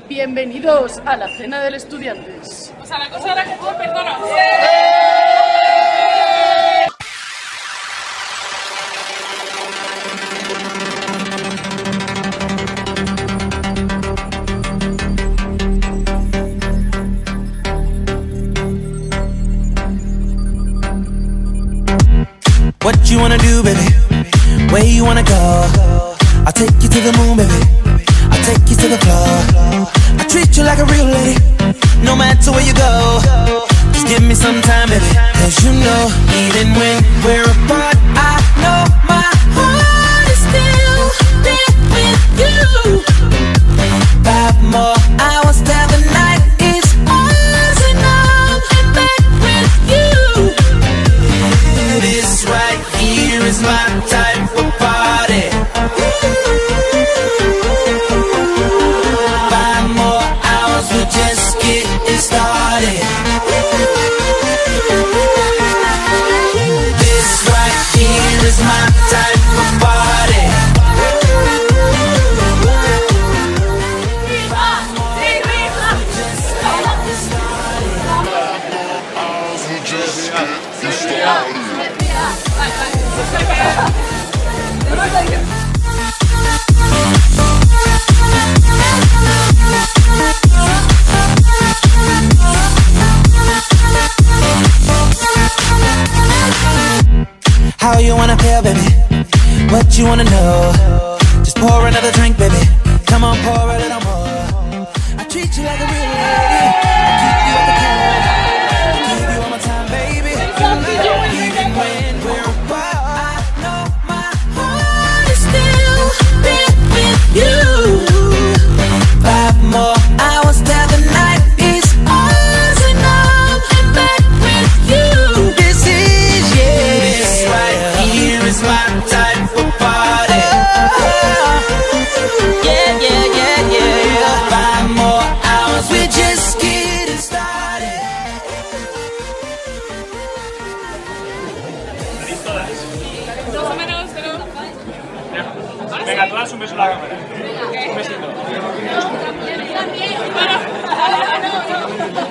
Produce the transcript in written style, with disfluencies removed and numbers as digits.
Bienvenidos a la cena del estudiantes. O sea, la cosa era que puedo perdonar. What you wanna do, baby? Where you wanna go? I'll take you to the moon, baby. I'll take you to the floor. I treat you like a real lady, no matter where you go. Just give me some time, baby. Cause you know, even when we're apart, I know my heart is still there with you. 5 more hours till the night is ours, and I'm in bed with you. This right here is my type of party. 5 more hours, we're just getting started. This right here is my type of party. 5 more hours, we're just getting started. How you wanna feel, baby? What you wanna know? Just pour another drink, baby. Come on, pour a little more. I treat you like a real lady. I keep you at the core. I give you all my time, baby. Even when we're apart, I know my heart is still there with you. 5 more hours till the night is ours, and I'm in bed with you. This is, yeah, this right here is my type of party. Yeah, yeah, yeah, yeah. 5 more hours, we're just getting started. Más o menos, pero... Venga, todas un beso a la cámara. Un besito. Bueno,